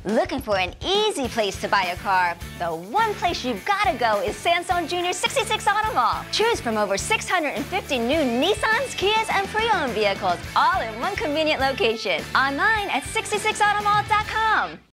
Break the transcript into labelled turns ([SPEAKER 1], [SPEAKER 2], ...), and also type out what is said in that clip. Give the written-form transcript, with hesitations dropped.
[SPEAKER 1] Looking for an easy place to buy a car? The one place you've got to go is Sansone Jr. 66 Auto Mall. Choose from over 650 new Nissans, Kias, and pre-owned vehicles, all in one convenient location. Online at 66automall.com.